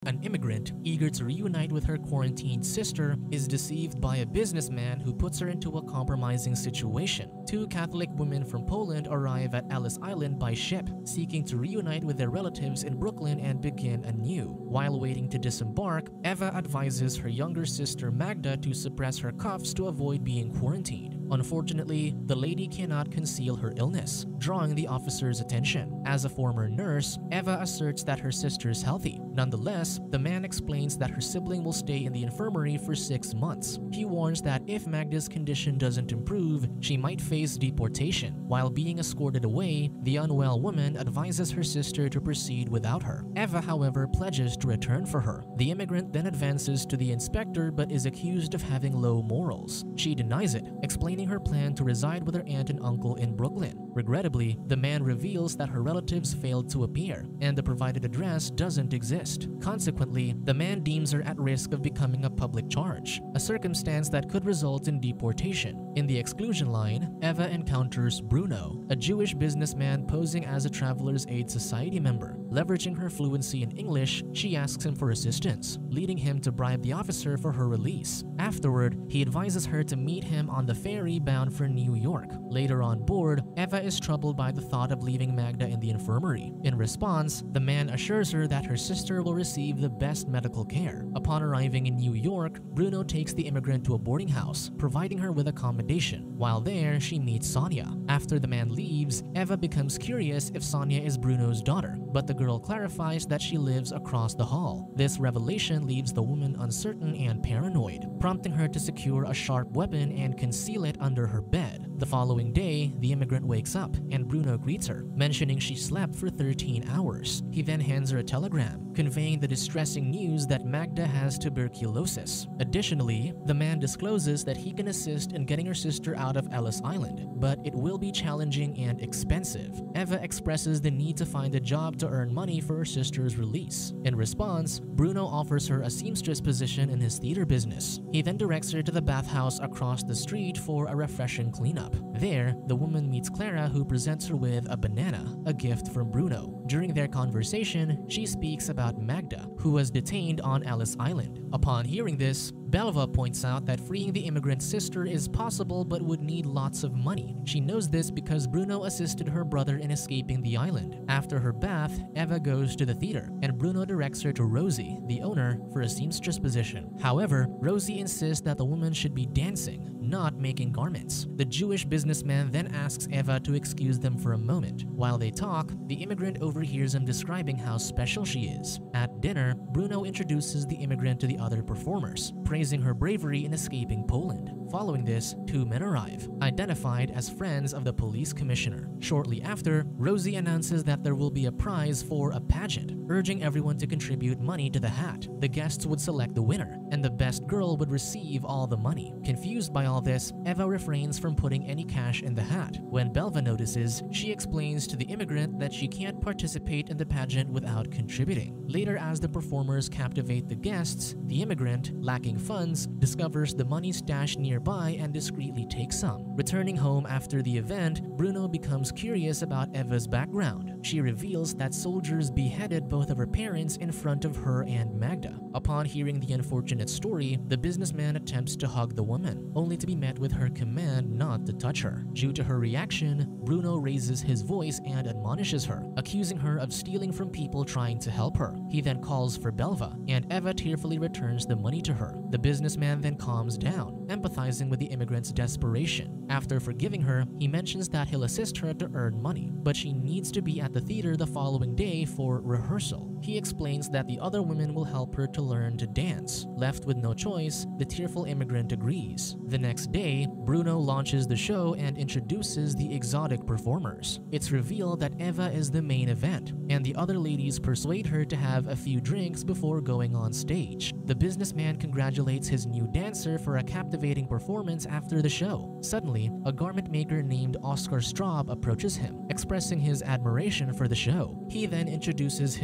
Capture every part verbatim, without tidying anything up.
An immigrant, eager to reunite with her quarantined sister, is deceived by a businessman who puts her into a compromising situation. Two Catholic women from Poland arrive at Ellis Island by ship, seeking to reunite with their relatives in Brooklyn and begin anew. While waiting to disembark, Eva advises her younger sister Magda to suppress her coughs to avoid being quarantined. Unfortunately, the lady cannot conceal her illness, drawing the officer's attention. As a former nurse, Eva asserts that her sister is healthy. Nonetheless, the man explains that her sibling will stay in the infirmary for six months. He warns that if Magda's condition doesn't improve, she might face deportation. While being escorted away, the unwell woman advises her sister to proceed without her. Eva, however, pledges to return for her. The immigrant then advances to the inspector but is accused of having low morals. She denies it, explaining her plan to reside with her aunt and uncle in Brooklyn. Regrettably, the man reveals that her relatives failed to appear, and the provided address doesn't exist. Consequently, the man deems her at risk of becoming a public charge, a circumstance that could result in deportation. In the exclusion line, Eva encounters Bruno, a Jewish businessman posing as a Traveler's Aid Society member. Leveraging her fluency in English, she asks him for assistance, leading him to bribe the officer for her release. Afterward, he advises her to meet him on the ferry bound for New York. Later on board, Eva is troubled by the thought of leaving Magda in the infirmary. In response, the man assures her that her sister will receive the best medical care. Upon arriving in New York, Bruno takes the immigrant to a boarding house, providing her with accommodation. While there, she meets Sonia. After the man leaves, Eva becomes curious if Sonia is Bruno's daughter, but the girl clarifies that she lives across the hall. This revelation leaves the woman uncertain and paranoid, prompting her to secure a sharp weapon and conceal it under her bed. The following day, the immigrant wakes up and Bruno greets her, mentioning she slept for thirteen hours. He then hands her a telegram, conveying the distressing news that Magda has tuberculosis. Additionally, the man discloses that he can assist in getting her sister out of Ellis Island, but it will be challenging and expensive. Eva expresses the need to find a job to earn money for her sister's release. In response, Bruno offers her a seamstress position in his theater business. He then directs her to the bathhouse across the street for a refreshing cleanup. There, the woman meets Clara, who presents her with a banana, a gift from Bruno. During their conversation, she speaks about Magda, who was detained on Ellis Island. Upon hearing this, Belva points out that freeing the immigrant's sister is possible but would need lots of money. She knows this because Bruno assisted her brother in escaping the island. After her bath, Eva goes to the theater, and Bruno directs her to Rosie, the owner, for a seamstress position. However, Rosie insists that the woman should be dancing, not making garments. The Jewish businessman then asks Eva to excuse them for a moment. While they talk, the immigrant overhears him describing how special she is. At dinner, Bruno introduces the immigrant to the other performers, praising her bravery in escaping Poland. Following this, two men arrive, identified as friends of the police commissioner. Shortly after, Rosie announces that there will be a prize for a pageant, urging everyone to contribute money to the hat. The guests would select the winner, and the best girl would receive all the money. Confused by all this, Eva refrains from putting any cash in the hat. When Belva notices, she explains to the immigrant that she can't participate in the pageant without contributing. Later, as the performers captivate the guests, the immigrant, lacking funds, discovers the money stashed nearby and discreetly takes some. Returning home after the event, Bruno becomes curious about Eva's background. She reveals that soldiers beheaded both of her parents in front of her and Magda. Upon hearing the unfortunate story, the businessman attempts to hug the woman, only to be met with her command not to touch her. Due to her reaction, Bruno raises his voice and admonishes her, accusing her of stealing from people trying to help her. He then calls for Belva, and Eva tearfully returns the money to her. The businessman then calms down, empathizing with the immigrant's desperation. After forgiving her, he mentions that he'll assist her to earn money, but she needs to be at the theater the following day for rehearsal. He explains that the other women will help her to learn to dance. Left with no choice, the tearful immigrant agrees. The next day, Bruno launches the show and introduces the exotic performers. It's revealed that Eva is the main event, and the other ladies persuade her to have a few drinks before going on stage. The businessman congratulates his new dancer for a captivating performance after the show. Suddenly, a garment maker named Oscar Straub approaches him, expressing his admiration for the show. He then introduces his son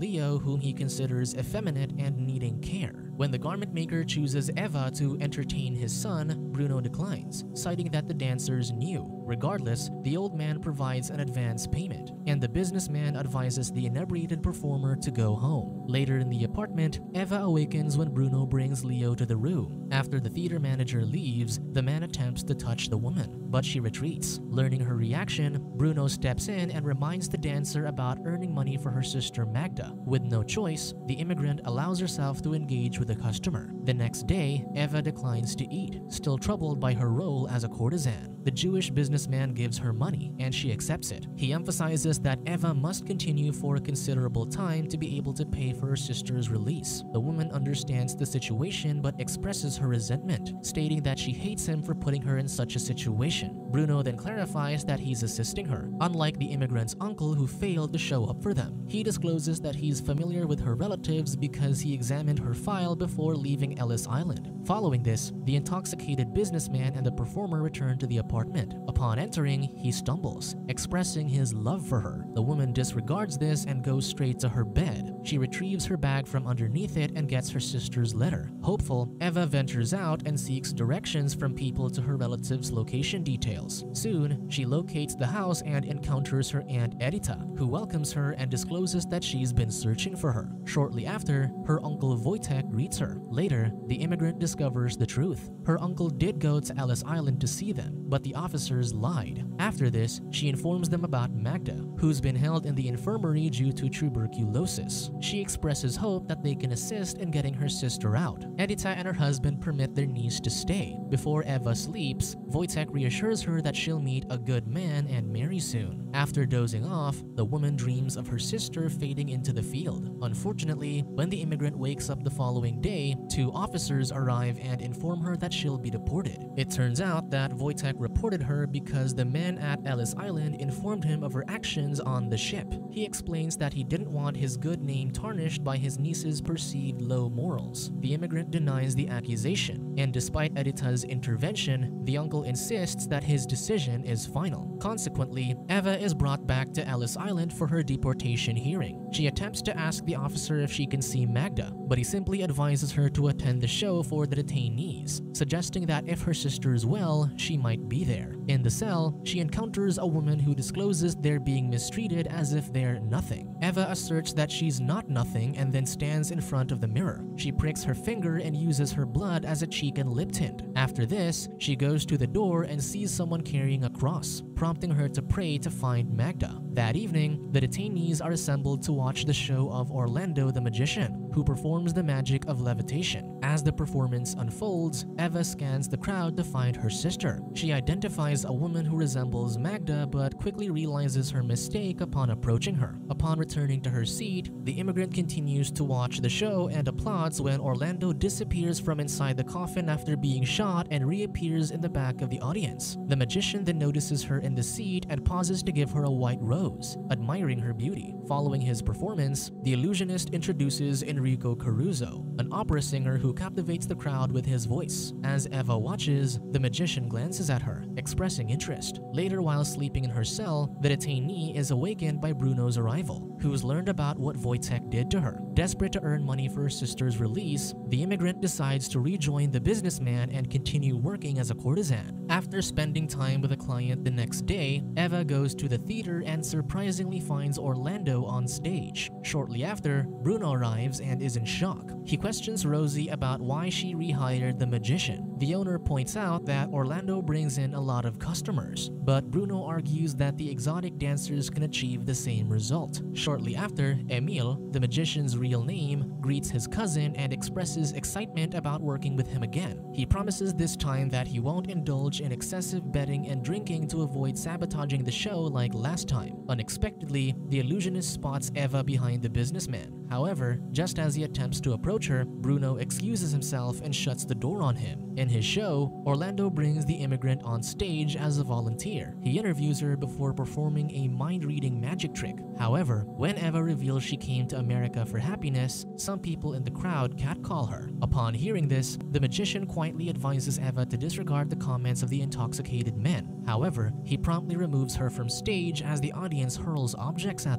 Leo, whom he considers effeminate and needing care. When the garment maker chooses Eva to entertain his son, Bruno declines, citing that the dancers knew. Regardless, the old man provides an advance payment, and the businessman advises the inebriated performer to go home. Later in the apartment, Eva awakens when Bruno brings Leo to the room. After the theater manager leaves, the man attempts to touch the woman, but she retreats. Learning her reaction, Bruno steps in and reminds the dancer about earning money for her sister Magda. With no choice, the immigrant allows herself to engage with the customer. The next day, Eva declines to eat, still troubled by her role as a courtesan. The Jewish businessman gives her money, and she accepts it. He emphasizes that Eva must continue for a considerable time to be able to pay for her sister's release. The woman understands the situation but expresses her resentment, stating that she hates him for putting her in such a situation. Bruno then clarifies that he's assisting her, unlike the immigrant's uncle who failed to show up for them. He discloses that he's familiar with her relatives because he examined her file before leaving Ellis Island. Following this, the intoxicated businessman and the performer return to the apartment. Upon entering, he stumbles, expressing his love for her. The woman disregards this and goes straight to her bed. She retrieves her bag from underneath it and gets her sister's letter. Hopeful, Eva ventures out and seeks directions from people to her relatives' location details. Soon, she locates the house and encounters her aunt Edita, who welcomes her and discloses that she's been searching for her. Shortly after, her uncle Wojtek greets her. Later, the immigrant discovers the truth. Her uncle did go to Ellis Island to see them, but the officers lied. After this, she informs them about Magda, who's been held in the infirmary due to tuberculosis. She expresses hope that they can assist in getting her sister out. Edita and her husband permit their niece to stay. Before Eva sleeps, Wojtek reassures her that she'll meet a good man and marry soon. After dozing off, the woman dreams of her sister fading into the field. Unfortunately, when the immigrant wakes up the following day, two officers arrive and inform her that she'll be deported. It turns out that Wojtek reported her because the man at Ellis Island informed him of her actions on the ship. He explains that he didn't want his good name tarnished by his niece's perceived low morals. The immigrant denies the accusation, and despite Edita's intervention, the uncle insists that his decision is final. Consequently, Eva is brought back to Ellis Island for her deportation hearing. She attempts to ask the officer if she can see Magda, but he simply advises her to attend the show for the detainees, suggesting that if her sister is well, she might be there. In the cell, she encounters a woman who discloses they're being mistreated as if they're nothing. Eva asserts that she's not nothing and then stands in front of the mirror. She pricks her finger and uses her blood as a cheek and lip tint. After this, she goes to the door and sees someone carrying a cross, prompting her to pray to find Magda. That evening, the detainees are assembled to watch the show of Orlando the Magician, who performs the magic of levitation. As the performance unfolds, Eva scans the crowd to find her sister. She identifies a woman who resembles Magda but quickly realizes her mistake upon approaching her. Upon returning to her seat, the immigrant continues to watch the show and applauds when Orlando disappears from inside the coffin after being shot and reappears in the back of the audience. The magician then notices her in the seat and pauses to give her a white rose, admiring her beauty. Following his performance, the illusionist introduces Enrico Caruso, an opera singer who captivates the crowd with his voice. As Eva watches, the magician glances at her, expressing interest. Later, while sleeping in her cell, the detainee is awakened by Bruno's arrival, who's learned about what Wojtek did to her. Desperate to earn money for her sister's release, the immigrant decides to rejoin the businessman and continue working as a courtesan. After spending time with a client the next day, Eva goes to the theater and surprisingly finds Orlando on stage. Shortly after, Bruno arrives and is in shock. He questions Rosie about why she rehired the magician. The owner points out that Orlando brings in a lot of customers, but Bruno argues that the exotic dancers can achieve the same result. Shortly after, Emil, the magician's real name, greets his cousin and expresses excitement about working with him again. He promises this time that he won't indulge in excessive betting and drinking to avoid sabotaging the show like last time. Unexpectedly, the illusionist spots Eva behind the businessman. However, just as he attempts to approach her, Bruno excuses himself and shuts the door on him. In his show, Orlando brings the immigrant on stage as a volunteer. He interviews her before performing a mind-reading magic trick. However, when Eva reveals she came to America for happiness, some people in the crowd catcall her. Upon hearing this, the magician quietly advises Eva to disregard the comments of the intoxicated men. However, he promptly removes her from stage as the audience hurls objects at them.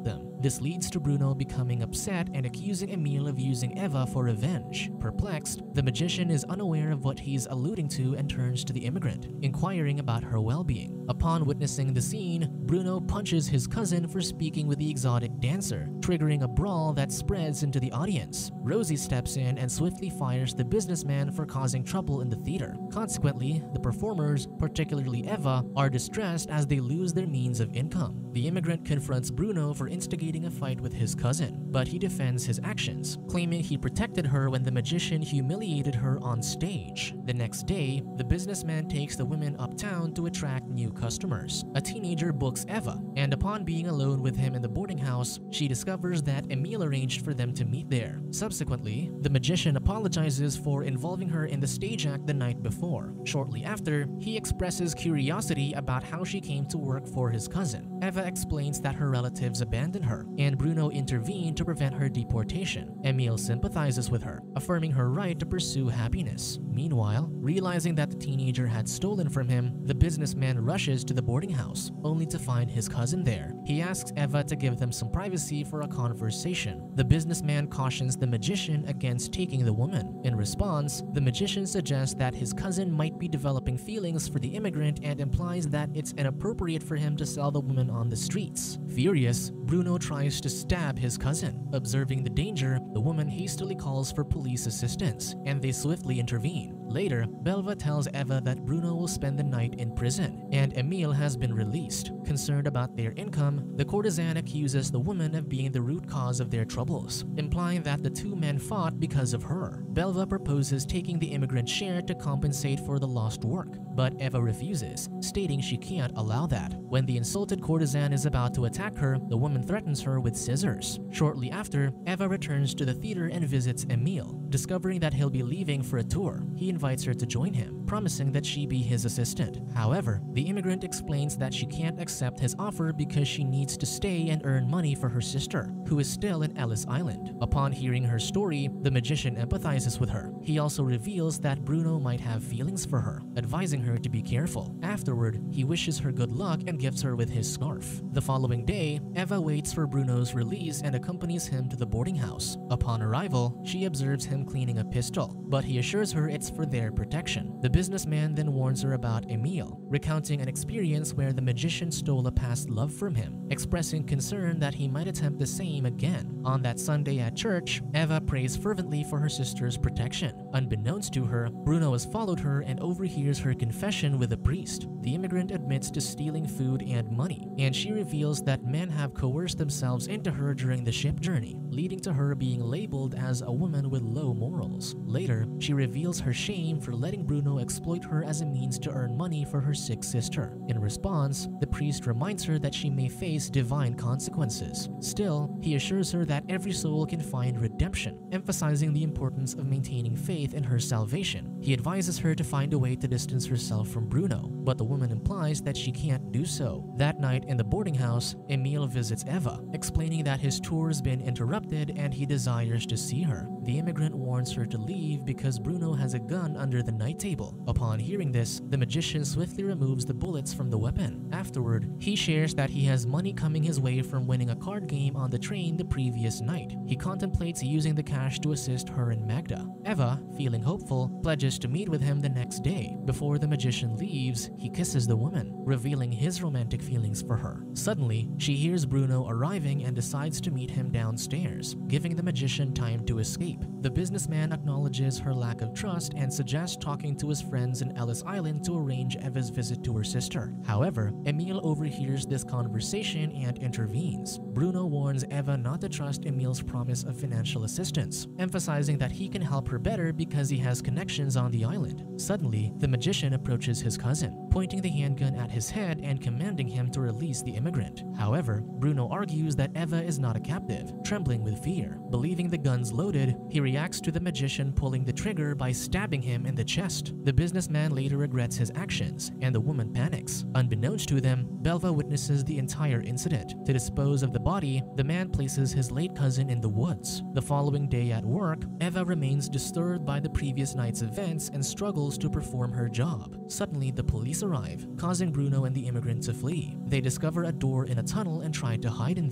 This leads to Bruno becoming upset and accusing Emil of using Eva for revenge. Perplexed, the magician is unaware of what he's alluding to and turns to the immigrant, inquiring about her well-being. Upon witnessing the scene, Bruno punches his cousin for speaking with the exotic dancer, triggering a brawl that spreads into the audience. Rosie steps in and swiftly fires the businessman for causing trouble in the theater. Consequently, the performers, particularly Eva, are distressed as they lose their means of income. The immigrant confronts Bruno for instigating a fight with his cousin, but he defends his actions, claiming he protected her when the magician humiliated her on stage. The next day, the businessman takes the women uptown to attract new customers. A teenager books Eva, and upon being alone with him in the boarding house, she discovers that Emil arranged for them to meet there. Subsequently, the magician apologizes for involving her in the stage act the night before. Shortly after, he expresses curiosity about how she came to work for his cousin. Eva explains that her relatives abandoned her, and Bruno intervened to prevent her deportation. Emil sympathizes with her, affirming her right to pursue happiness. Meanwhile, realizing that the teenager had stolen from him, the businessman rushes to the boarding house, only to find his cousin there. He asks Eva to give them some privacy for a conversation. The businessman cautions the magician against taking the woman. In response, the magician suggests that his cousin might be developing feelings for the immigrant and implies that it's inappropriate for him to sell the woman on the streets. Furious, Bruno tries to stab his cousin. Observing the danger, the woman hastily calls for police assistance, and they swiftly intervene. Later, Belva tells Eva that Bruno will spend the night in prison, and Emil has been released. Concerned about their income, the courtesan accuses the woman of being the root cause of their troubles, implying that the two men fought because of her. Belva proposes taking the immigrant's share to compensate for the lost work, but Eva refuses, stating she can't allow that. When the insulted courtesan is about to attack her, the woman threatens her with scissors. Shortly after, Eva returns to the theater and visits Emil. Discovering that he'll be leaving for a tour, he invites her to join him, promising that she be his assistant. However, the immigrant explains that she can't accept his offer because she needs to stay and earn money for her sister, who is still in Ellis Island. Upon hearing her story, the magician empathizes with her. He also reveals that Bruno might have feelings for her, advising her to be careful. Afterward, he wishes her good luck and gifts her with his scarf. The following day, Eva waits for Bruno's release and accompanies him to the boarding house. Upon arrival, she observes him cleaning a pistol, but he assures her it's for their protection. The businessman then warns her about Emil, recounting an experience where the magician stole a past love from him, expressing concern that he might attempt the same again. On that Sunday at church, Eva prays fervently for her sister's protection. Unbeknownst to her, Bruno has followed her and overhears her confession with a priest. The immigrant admits to stealing food and money, and she reveals that men have coerced themselves into her during the ship journey, leading to her being labeled as a woman with low morals. Later, she reveals her shame for letting Bruno exploit her as a means to earn money for her sick sister. In response, the priest reminds her that she may face divine consequences. Still, he assures her that every soul can find redemption, emphasizing the importance of maintaining faith in her salvation. He advises her to find a way to distance herself from Bruno, but the woman implies that she can't do so. That night in the boarding house, Emil visits Eva, explaining that his tour has been interrupted and he desires to see her. The immigrant warns her to leave because Bruno has a gun under the night table. Upon hearing this, the magician swiftly removes the bullets from the weapon. Afterward, he shares that he has money coming his way from winning a card game on the train the previous night. He contemplates using the cash to assist her and Magda. Eva, feeling hopeful, pledges to meet with him the next day. Before the magician leaves, he kisses the woman, revealing his romantic feelings for her. Suddenly, she hears Bruno arriving and decides to meet him downstairs, giving the magician time to escape. The businessman acknowledges her lack of trust and suggests talking to his friends in Ellis Island to arrange Eva's visit to her sister. However, Emil overhears this conversation and intervenes. Bruno warns Eva not to trust Emil's promise of financial assistance, emphasizing that he can help her better because he has connections on the island. Suddenly, the magician approaches his cousin, pointing the handgun at his head and commanding him to release the immigrant. However, Bruno argues that Eva is not a captive, trembling with fear. Believing the gun's loaded, he reacts to the magician pulling the trigger by stabbing him in the chest. The businessman later regrets his actions, and the woman panics. Unbeknownst to them, Belva witnesses the entire incident. To dispose of the body, the man places his late cousin in the woods. The following day at work, Eva remains disturbed by the previous night's events and struggles to perform her job. Suddenly, the police arrive, causing Bruno and the immigrant to flee. They discover a door in a tunnel and try to hide in there.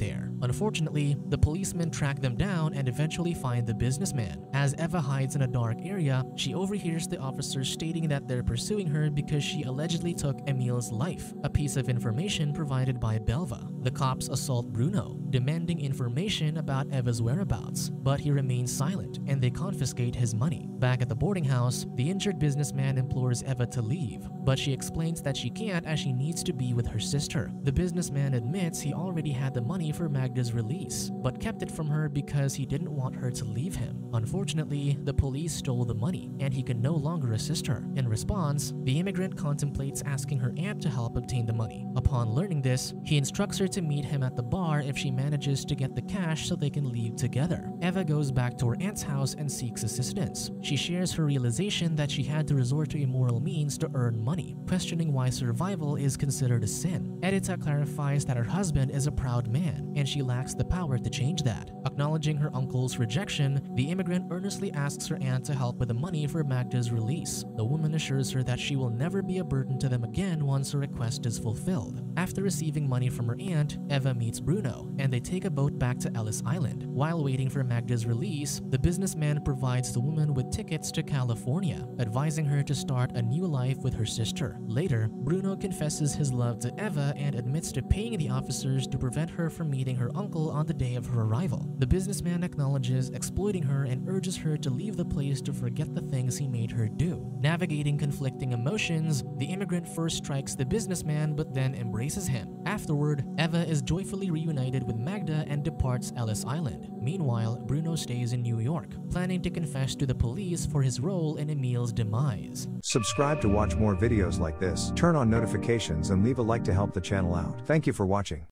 Unfortunately, the policemen track them down and eventually find the businessman. As Eva hides in a dark area, she overhears the officers stating that they're pursuing her because she allegedly took Emil's life, a piece of information provided by Belva. The cops assault Bruno, demanding information about Eva's whereabouts, but he remains silent and they confiscate his money. Back at the boarding house, the injured businessman implores Eva to leave, but she explains that she can't as she needs to be with her sister. The businessman admits he already had the money for Magda's release, but kept it from her because he didn't want her to leave him. Unfortunately, the police stole the money and he can no longer assist her. In response, the immigrant contemplates asking her aunt to help obtain the money. Upon learning this, he instructs her to meet him at the bar if she manages to get the cash so they can leave together. Eva goes back to her aunt's house and seeks assistance. She shares her realization that she had to resort to immoral means to earn money, questioning why survival is considered a sin. Edita clarifies that her husband is a proud man and she lacks the power to change that. Acknowledging her uncle's rejection, the immigrant earnestly asks her aunt to help with the money for Magda's release. The woman assures her that she will never be a burden to them again once her request is fulfilled. After receiving money from her aunt, Eva meets Bruno, and they take a boat back to Ellis Island. While waiting for Magda's release, the businessman provides the woman with tickets to California, advising her to start a new life with her sister. Later, Bruno confesses his love to Eva and admits to paying the officers to prevent her from meeting her uncle on the day of her arrival. The businessman acknowledges exploiting her and urges her to leave the place to forget the things he made her do. Navigating conflicting emotions, the immigrant first strikes the businessman but then embraces him. Afterward, Eva is joyfully reunited with Magda and departs Ellis Island. Meanwhile, Bruno stays in New York, planning to confess to the police for his role in Emil's demise. Subscribe to watch more videos like this, turn on notifications and leave a like to help the channel out. Thank you for watching.